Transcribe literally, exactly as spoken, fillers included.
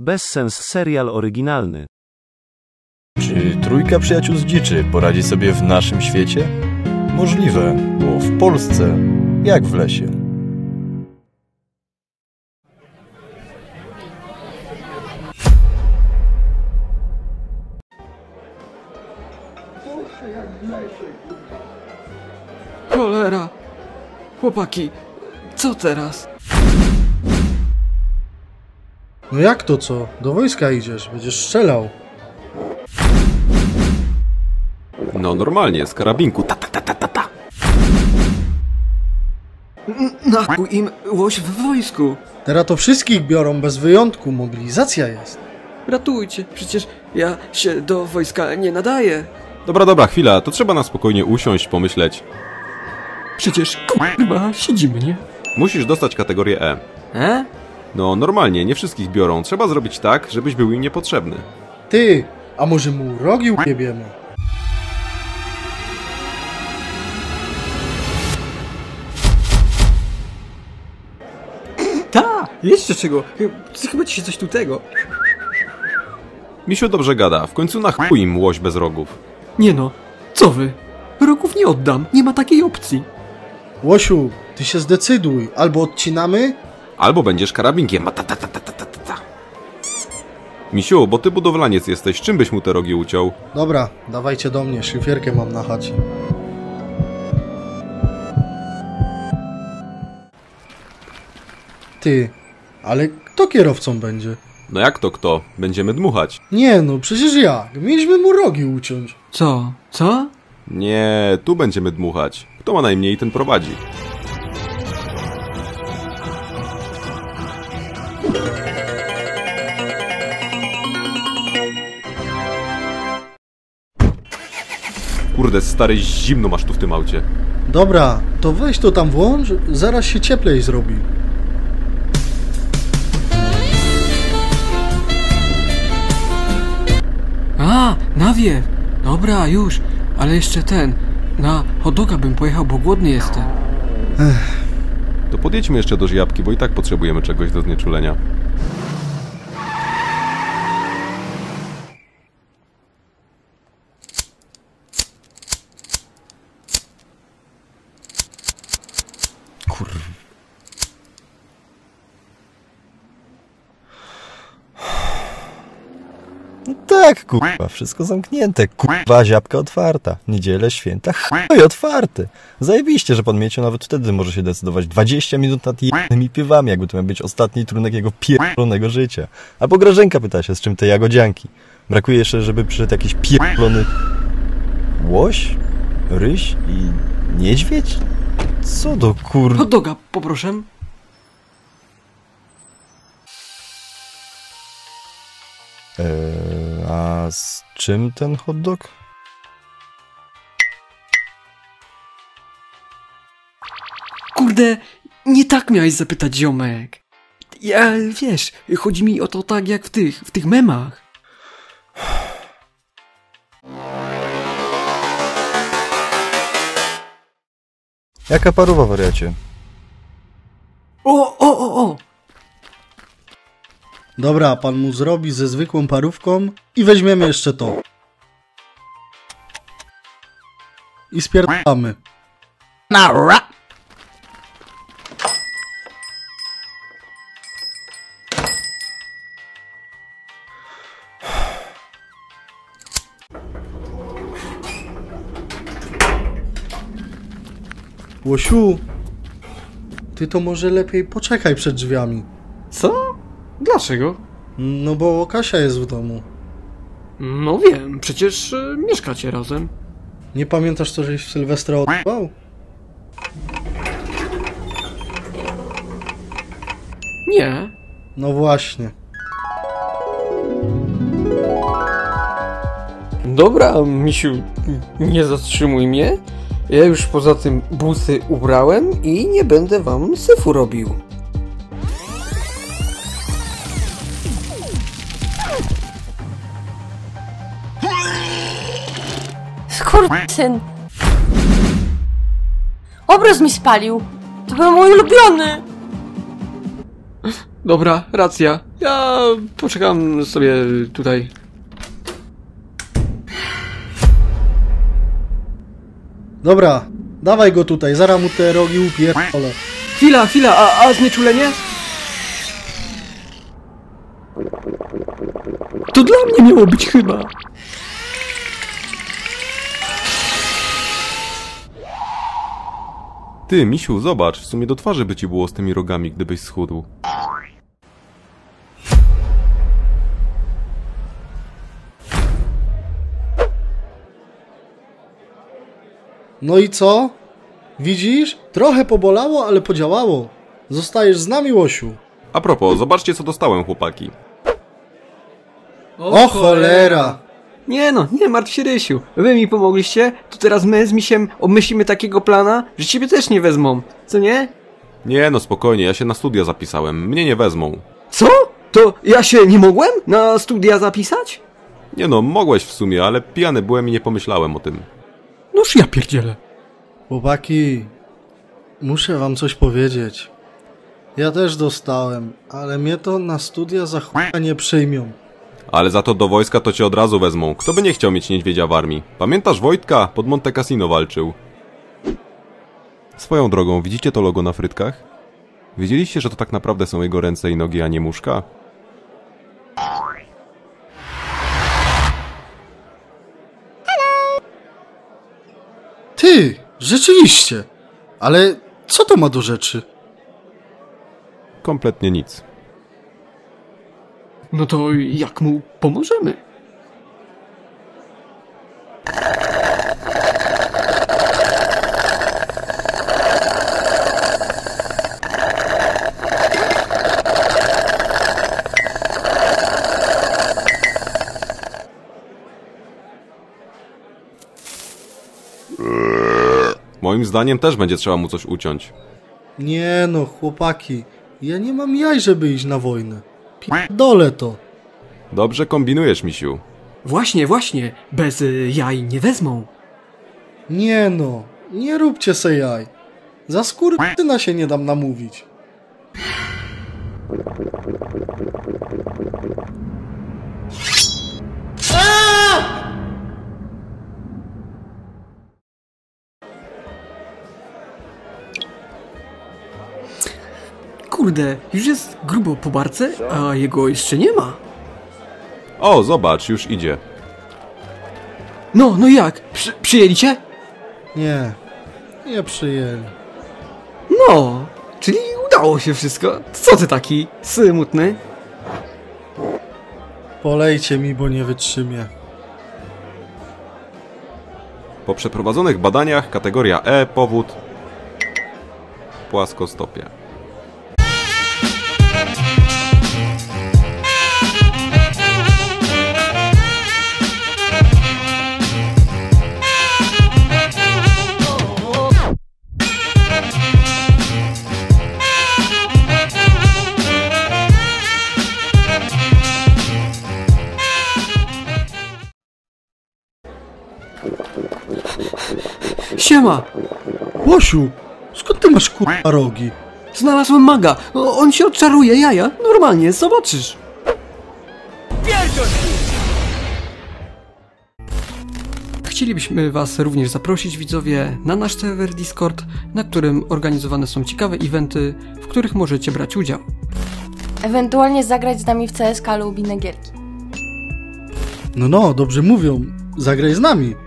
Bezsens serial oryginalny. Czy trójka przyjaciół z dziczy poradzi sobie w naszym świecie? Możliwe, bo w Polsce jak w lesie. Cholera! Chłopaki, co teraz? No jak to co? Do wojska idziesz, będziesz strzelał. No normalnie, z karabinku. Ta, ta, ta, ta, ta, ta. Na chuj im łoś w wojsku! Teraz to wszystkich biorą bez wyjątku, mobilizacja jest. Ratujcie, przecież ja się do wojska nie nadaję. Dobra, dobra, chwila, to trzeba na spokojnie usiąść, pomyśleć. Przecież kurwa, siedzimy, nie? Musisz dostać kategorię E. E? No normalnie, nie wszystkich biorą. Trzeba zrobić tak, żebyś był im niepotrzebny. Ty, a może mu rogi ujebiemy? Ta! Jeszcze czego? Chyba ci się coś tu tego. Misiu dobrze gada, w końcu na chuj im łoś bez rogów. Nie no, co wy? Rogów nie oddam, nie ma takiej opcji. Łosiu, ty się zdecyduj, albo odcinamy? Albo będziesz karabinkiem. Ta, ta, ta, ta, ta, ta, ta. Misiu, bo ty budowlaniec jesteś, czym byś mu te rogi uciął? Dobra, dawajcie do mnie, szyfierkę mam na chacie. Ty, ale kto kierowcą będzie? No jak to kto? Będziemy dmuchać. Nie no, przecież jak? Mieliśmy mu rogi uciąć. Co? Co? Nie, tu będziemy dmuchać. Kto ma najmniej, ten prowadzi. Kurde, stary, zimno masz tu w tym aucie. Dobra, to weź to tam włącz, zaraz się cieplej zrobi. A, nawiew! Dobra, już, ale jeszcze ten. Na hot doga bym pojechał, bo głodny jestem. Ech. To podjedźmy jeszcze do Żjabki, bo i tak potrzebujemy czegoś do znieczulenia. Kurwa. No tak, kurwa, wszystko zamknięte. Kurwa, Żjabka otwarta. Niedzielę, święta, chuj otwarte. Zajebiście, że pan Miecio nawet wtedy może się decydować dwadzieścia minut nad jednymi piwami, jakby to miał być ostatni trunek jego pierdolonego życia. Albo Grażynka pyta się, z czym te jagodzianki. Brakuje jeszcze, żeby przyszedł jakiś pierdolony łoś, ryś i niedźwiedź? Co do kur... Hot doga, poproszę. Eee, a z czym ten hot dog? Kurde, nie tak miałeś zapytać, ziomek. Ja, wiesz, chodzi mi o to tak jak w tych, w tych memach. Jaka paruwa, wariacie? O, o, o, o! Dobra, pan mu zrobi ze zwykłą parówką i weźmiemy jeszcze to. I spierdamy. Nara! Łosiu, ty to może lepiej poczekaj przed drzwiami. Co? Dlaczego? No bo Kasia jest w domu. No wiem, przecież y, mieszkacie razem. Nie pamiętasz, co żeś w Sylwestra odbywał? Nie. No właśnie. Dobra, misiu, nie zatrzymuj mnie. Ja już poza tym busy ubrałem i nie będę wam syfu robił. Skurwysyn! Obraz mi spalił! To był mój ulubiony! Dobra, racja. Ja poczekam sobie tutaj. Dobra, dawaj go tutaj, zaraz mu te rogi upierdolę. Chwila, chwila, a, a znieczulenie? To dla mnie miało być chyba. Ty, misiu, zobacz, w sumie do twarzy by ci było z tymi rogami, gdybyś schudł. No i co? Widzisz? Trochę pobolało, ale podziałało. Zostajesz z nami, Łosiu. A propos, zobaczcie co dostałem, chłopaki. O cholera! Nie no, nie martw się, Rysiu. Wy mi pomogliście, to teraz my z Misiem obmyślimy takiego plana, że ciebie też nie wezmą. Co nie? Nie no, spokojnie, ja się na studia zapisałem, mnie nie wezmą. Co? To ja się nie mogłem na studia zapisać? Nie no, mogłeś w sumie, ale pijany byłem i nie pomyślałem o tym. Noż ja pierdzielę. Chłopaki, muszę wam coś powiedzieć. Ja też dostałem, ale mnie to na studia za chuja nie przyjmią. Ale za to do wojska to cię od razu wezmą. Kto by nie chciał mieć niedźwiedzia w armii? Pamiętasz Wojtka? Pod Monte Cassino walczył. Swoją drogą, widzicie to logo na frytkach? Wiedzieliście, że to tak naprawdę są jego ręce i nogi, a nie muszka? Ty, rzeczywiście. Ale co to ma do rzeczy? Kompletnie nic. No to jak mu pomożemy? Moim zdaniem też będzie trzeba mu coś uciąć. Nie no, chłopaki. Ja nie mam jaj, żeby iść na wojnę. Pierdolę to. Dobrze kombinujesz, misiu. Właśnie, właśnie. Bez y, jaj nie wezmą. Nie no, nie róbcie se jaj. Za skurwysyna się nie dam namówić. Kurde, już jest grubo po barce, a jego jeszcze nie ma. O, zobacz, już idzie. No, no jak? Przy, przyjęli cię? Nie, nie przyjęli. No, czyli udało się wszystko. Co ty taki smutny? Polejcie mi, bo nie wytrzymię. Po przeprowadzonych badaniach kategoria E, powód płaskostopie. Siema! Łosiu, skąd ty masz kurwa rogi? Znalazłem maga. O, on się odczaruje jaja. Normalnie, zobaczysz. Chcielibyśmy was również zaprosić, widzowie, na nasz serwer Discord, na którym organizowane są ciekawe eventy, w których możecie brać udział. Ewentualnie zagrać z nami w C S K lub inne gierki. No no, dobrze mówią. Zagraj z nami.